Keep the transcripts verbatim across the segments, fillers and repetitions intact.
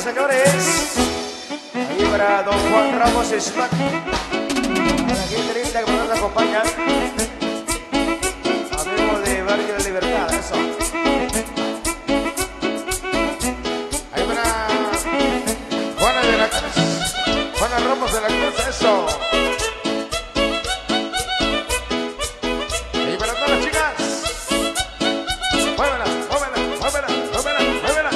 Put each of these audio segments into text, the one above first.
señores. Ahí para don Juan Ramos Smack. Para la gente linda que nos acompaña. Amigo de Barrio de Libertad, eso. Ahí para Juana de la Cruz. Juana Ramos de la Cruz, eso. Y para todas las chicas. Muévela, muévela, muévela, muévela, muévela.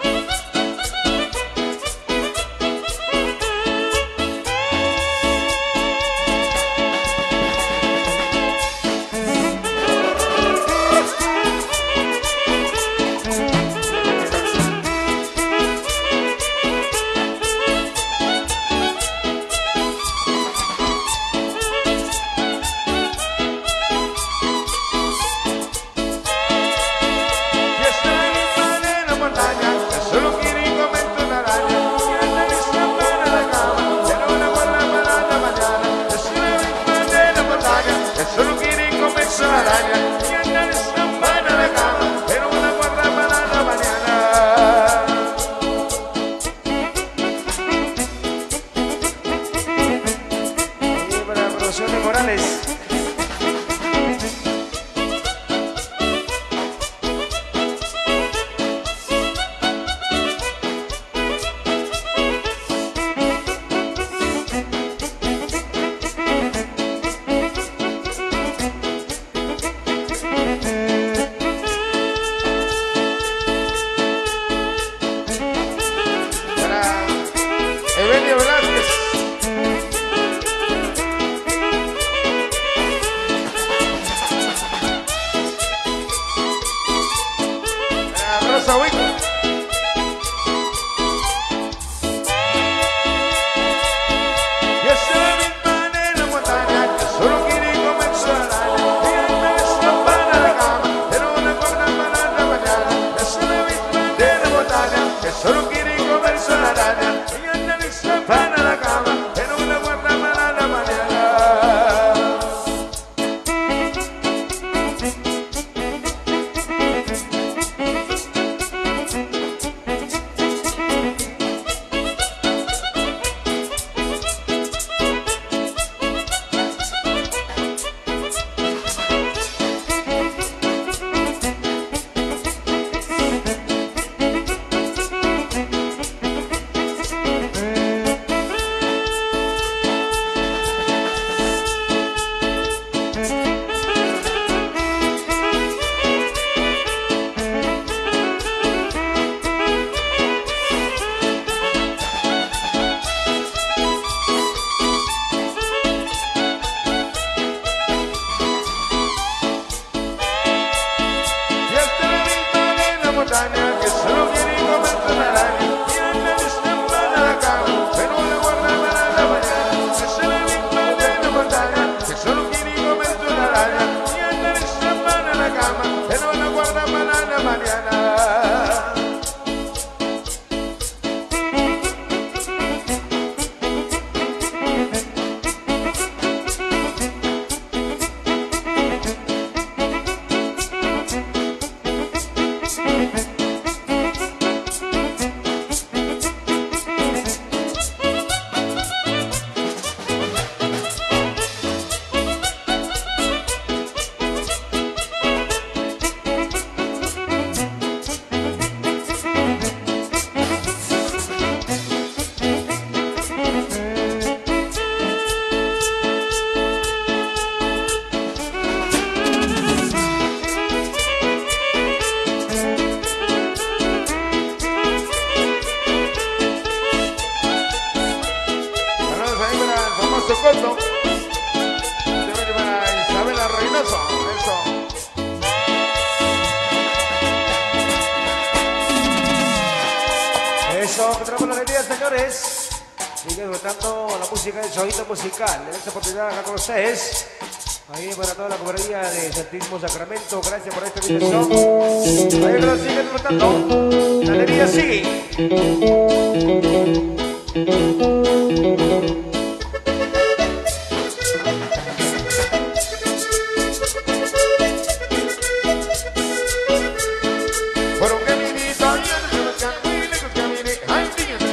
Solo quiere comerse la araña y anda lista para la cama, pero una guarda para la mañana. Que solo quiere comerse una araña y anda lista para la cama, pero la guarda para la mañana. Es la misma de la montaña que solo quiere comerse una araña y anda lista para la cama, pero la guarda para la mañana. Socorro, se viene para Isabela Reynoso, eso. Eso, que tenemos la alegría, señores. Sigue disfrutando la música del showito musical. En esta oportunidad acá con ustedes. Ahí para toda la comunidad de Santísimo Sacramento, gracias por esta invitación. Ahí que lo siguen disfrutando. La alegría sigue. Por un caminito, yo no sé lo que camine, que camine, ay, dígame.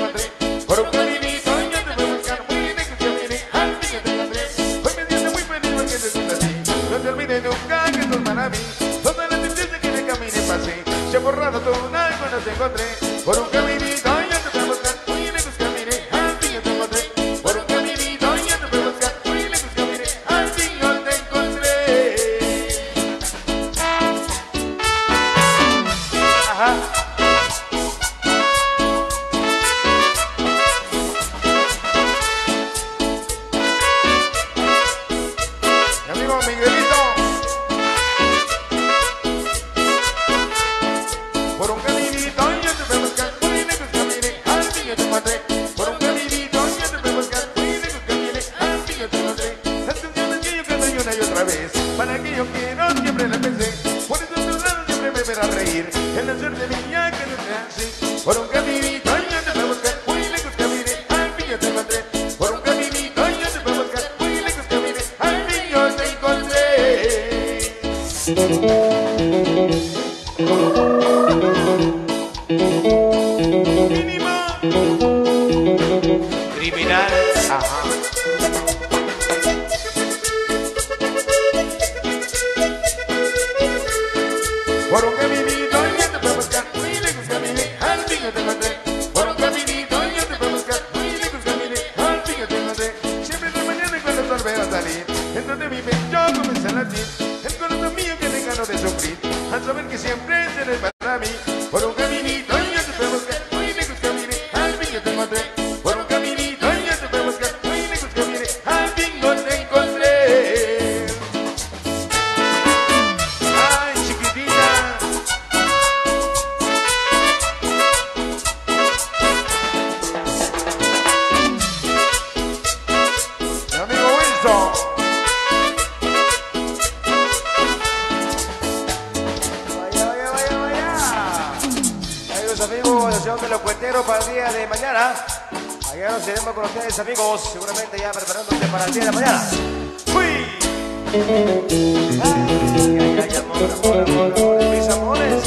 entero para el día de mañana. Allá nos iremos con ustedes, amigos, seguramente ya preparándose para el día de mañana. ¡Uy! Ay, ay, ay, amor, amor, amor, amor, mis amores.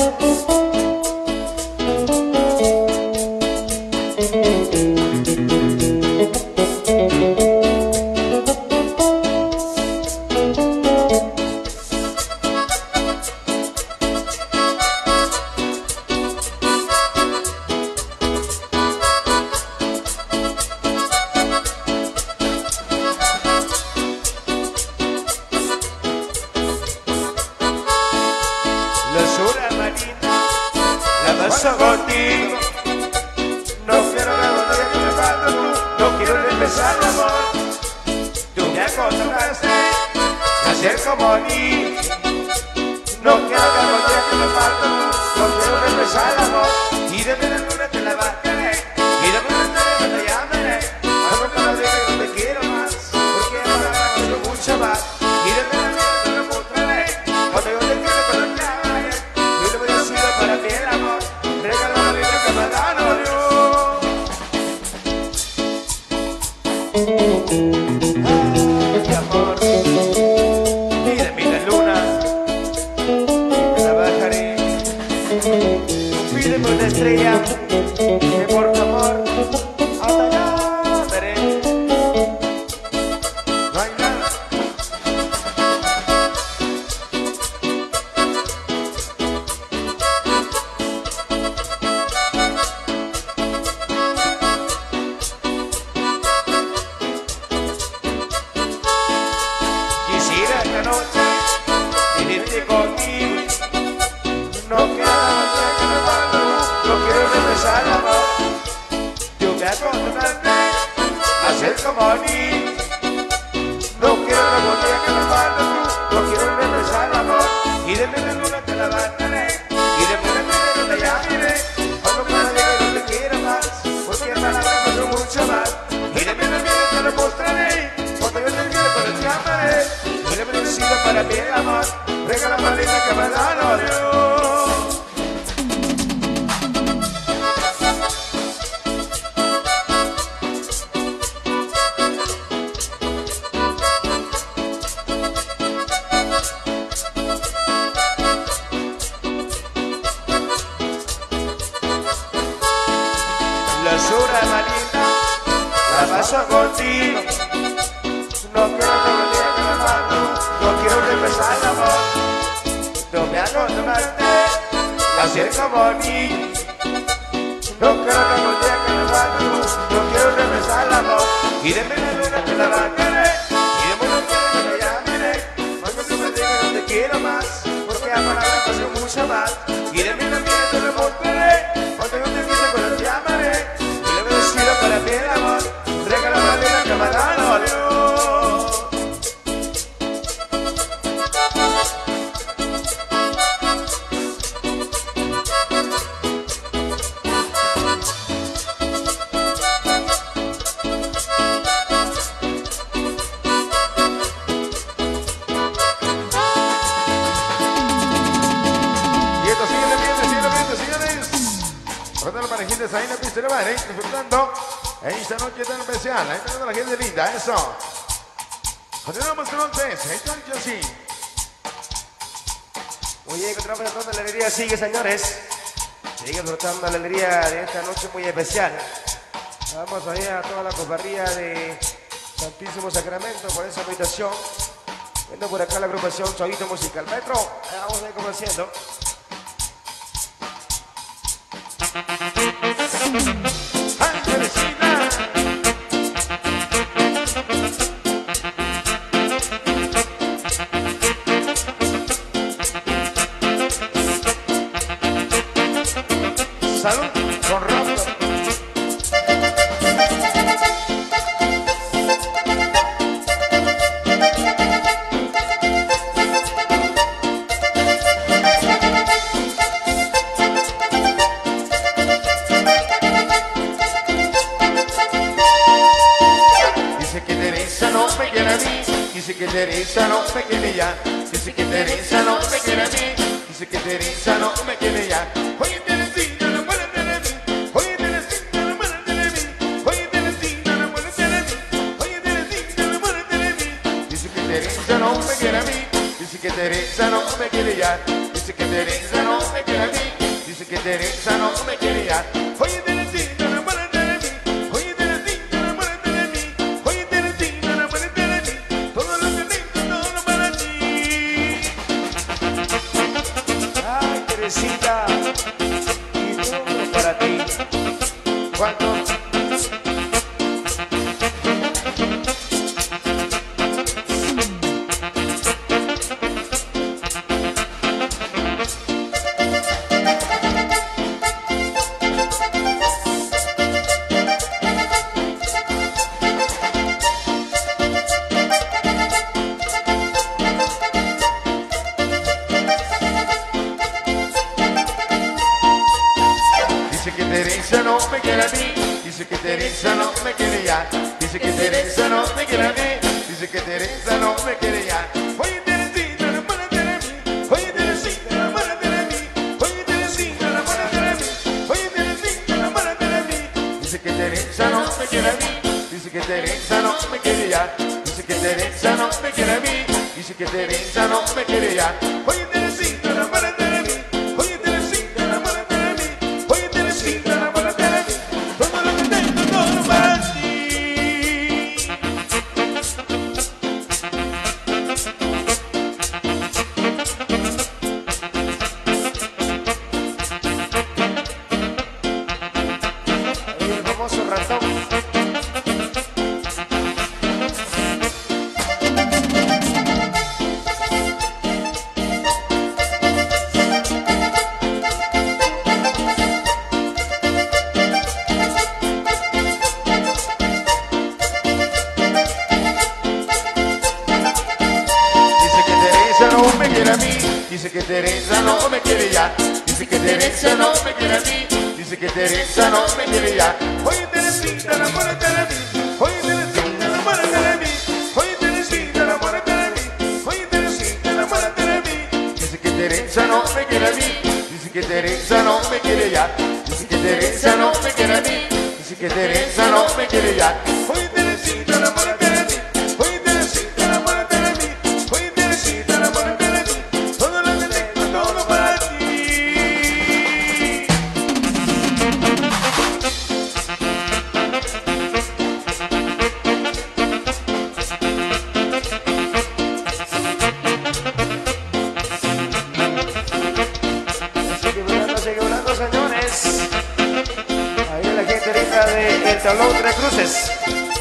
Paso contigo, no quiero recordar que me falta tú, no quiero empezar el amor. Tú me acostumbraste a ser como mí, no quiero recordar que me falta tú, no quiero empezar el amor. Y de mi luna te la bajaré, y de mi luna te llamaré, cuando te lo diga yo te quiero más, porque ahora quiero mucho más. Y de mi luna te lo mostraré, cuando yo te quiero te lo llamaré, y no me decido para mí el amor. Regala la vida que me dan, oh Dios. Ay, amor, mira, mira luna, te la bajaré. Pídeme una estrella, que por favor, hasta allá veré. No hay nada. Quisiera esta noche vivirte conmigo. No quiero demostrar que me falta, no quiero regresar al amor. Tú me acostumbraste a ser como mí. No quiero demostrar que me falta, no quiero regresar al amor. Y de mi luna te la bajaré, y de mi luna te llamaré. Cuando cada día yo te quiero más, porque para la vida no mucho más. Y de mi luna te lo mostraré, cuando yo te quiero te lo llamaré. Y de mi luna para mí el amor, regala la vida que me dan, oh Dios. La horas marita, la paso contigo. No quiero que me digas que me falta, no quiero empezar el amor. No me acostumbraste a ser como mí. No quiero que me digas que me falta, no quiero empezar el amor. Y de mi luna te la bajaré, y de mi luna te la llamaré. Cuando tú me digas que no te quiero más, porque a palabras pasó mucho más. Y de mi luna te lo mostraré, cuando yo te quise cuando te llamaré. Para mí el amor, regala la vida que me dan, oh Dios. Y esto sigue viendo, sigue viendo, señores. Cuando los parejitos ahí en la pista de baile, disfrutando esta noche tan especial. Ahí está la gente linda, eso. Continuamos con once, ahí está yo sí. Muy bien, continuamos con la alegría, sigue, señores. Sigue disfrutando la alegría de esta noche muy especial. Vamos ahí a toda la cofradía de Santísimo Sacramento por esa invitación. Viendo por acá la agrupación Chavito Musical Metro. Ahí vamos a ir conociendo. Salud con Raptor. Dice que Teresa no me quiere a mí, dice que Teresa no me quiere ya, dice que Teresa no me quiere a mí, dice que Teresa no me quiere ya. Oye, Teresita, no puede tener a mí, oye, Teresita. Teresa no me quiere ya. Dice que Teresa no me quiere a mí. Dice que Teresa no me quiere ya. Oye, Teresita, enamórate de mí. Oye, Teresita, enamórate de mí. Oye, Teresita, enamórate de mí. Todo lo que tengo, todo para ti. Ay, Teresita, y todo para ti. Cuando dice que Teresa no me quiere a mí, dice que Teresa no me quiere ya, dice que Teresa no me quiere a mí, dice que Teresa no me quiere ya. Oye, Teresita, enamórate de mí. Oye, Teresita, enamórate de mí. Oye, Teresita, enamórate de mí. Oye, Teresita, enamórate de mí. Dice que Teresa no me quiere a mí, dice que Teresa no me quiere ya, dice que Teresa no me quiere a mí, dice que Teresa no me quiere ya. Oye, Teresita, enamórate de mí. Oye, Teresita, enamórate de mí. Oye, Teresita, enamórate de mí. Todo lo que tengo, todo para ti. Ahí el famoso ratón. Dice que Teresa no me quiere a mí, dice que Teresa no me quiere ya, dice que Teresa no me quiere a mí, dice que Teresa no me quiere ya. Oye, Teresita, enamórate de mí. Oye, Teresita, enamórate de mí. Oye, Teresita, enamórate de mí. Oye, Teresita, enamórate de mí. Dice que Teresa no me quiere a mí, dice que Teresa no me quiere ya, dice que Teresa no me quiere a mí, dice que Teresa no me quiere ya. Oye, Teresita, enamórate de mí. Oye, Teresita, enamórate de mí. Oye, Teresita, enamórate de mí. Todo lo que tengo, todo para ti. Sigue volando, sigue volando, señores. Ahí la gente linda de El Tablón Tres Cruces.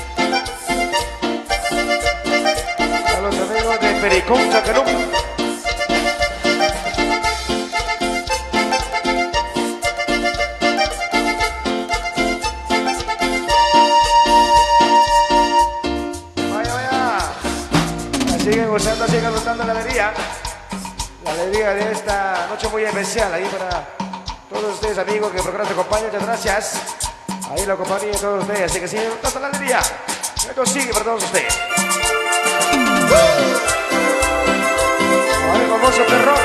A los amigos de Pericón, Chacalú. Vaya, vaya. Siguen gozando, siguen gozando la alegría. La alegría de esta noche muy especial ahí para todos ustedes, amigos, que el programa te acompaña. Muchas gracias. Ahí la compañía de todos ustedes. Así que sigue gozando la alegría. Esto sigue para todos ustedes. Ahí el famoso terror.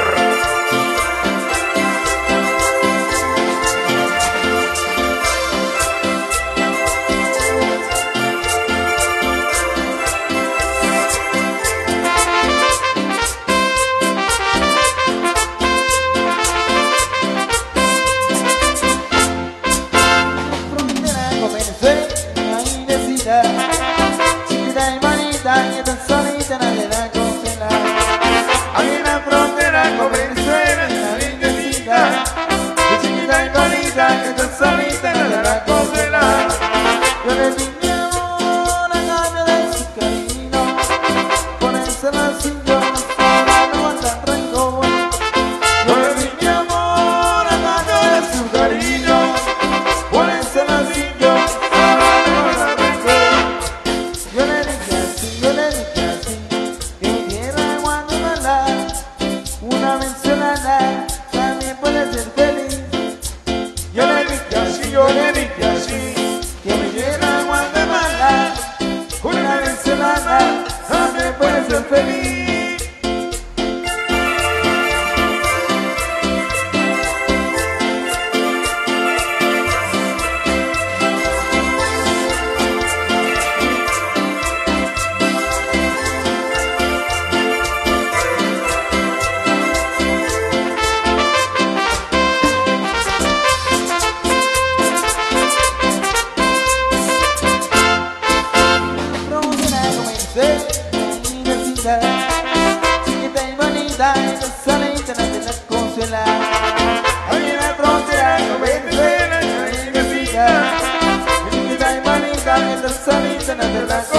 Hay una frontera con Venezuela, una lindecita, chiquita y bonita, que tan solita no la hará congelar. Yo le di mi amor a cambio de su cariño, por ese vacío para no guardar rencor. Yo le di mi amor a cambio de su cariño, Por ese vacío para no guardar rencor. Yo le dije así, yo le dije así, que mi tierra Guatemala, una venezolana, también puede ser feliz. yo le dije así, yo le dije así, Que mi tierra Guatemala, una venezolana, también puede ser feliz. cenas de la